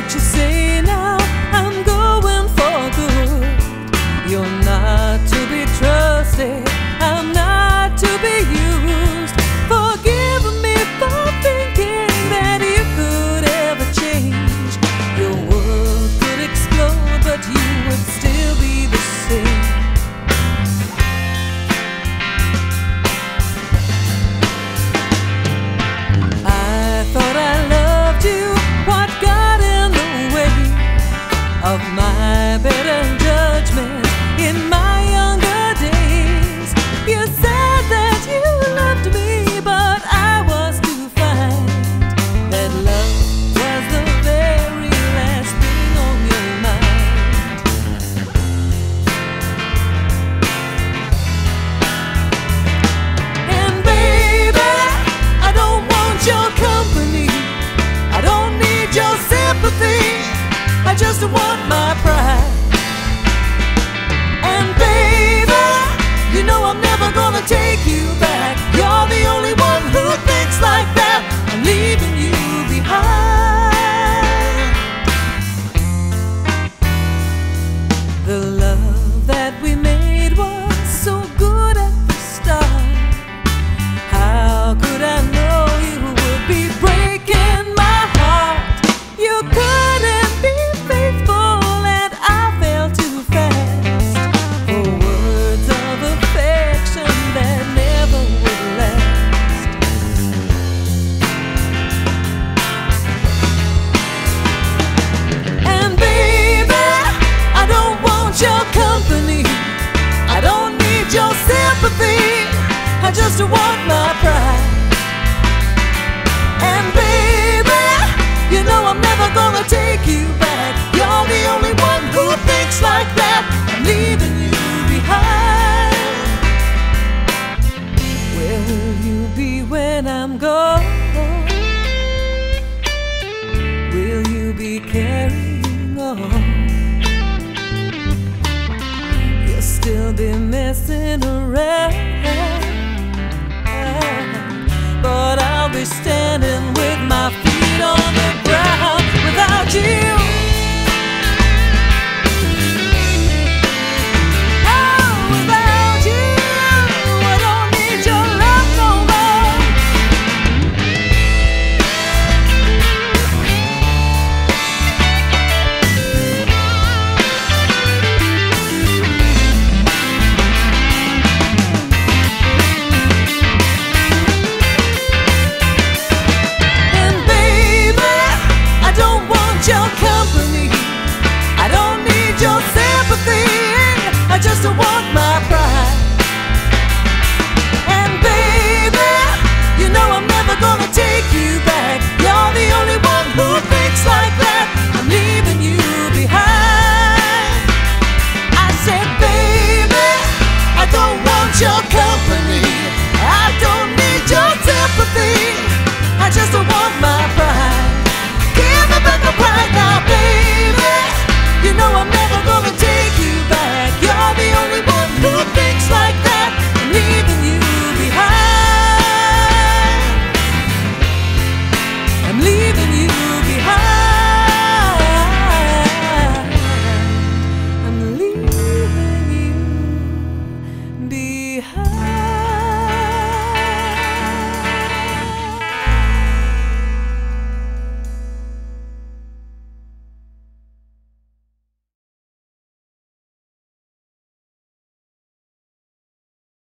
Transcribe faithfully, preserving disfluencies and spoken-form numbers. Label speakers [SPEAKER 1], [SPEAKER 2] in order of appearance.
[SPEAKER 1] what you say now. I'm going for good. You're not to be trusted, I'm not to be used. Forgive me for thinking that you could ever change. Your world could explode, but you would still be the same. I thought I loved you. What got in the way of my better judgment in my younger days? You said that you loved me, but I was to find that love was the very last thing on your mind. And baby, I don't want your company, I don't need your sympathy, I just want my pride. And baby, you know I'm never gonna take you back. You're the only one who thinks like that. I'm leaving you behind. The love that we made was so good at the start. How could I know you would be breaking my heart? You couldn't be faithful and I fell too fast for words of affection that never would last. And baby, I don't want your company, I don't need your sympathy, I just want my pride. And baby, you know I'm never gonna take you back. You're the only one who thinks like that. I'm leaving you behind. Where will you be when I'm gone? Will you be carrying on? You'll still be messing around, but I'll be standing with my feet on the ground without you. Oh, without you, I don't need your love no more. And baby, I don't want your company, I don't need your sympathy, I just want my pride. And baby, you know I'm never gonna take you back. You're the only one who thinks like that. I'm leaving you behind. I said, baby, I don't want your company, I don't need your sympathy, I just want my pride. Give me back my pride now, baby. You know I'm never gonna take you back. You're the only one who thinks like that. I'm leaving you behind. I'm leaving you behind. I'm leaving you behind.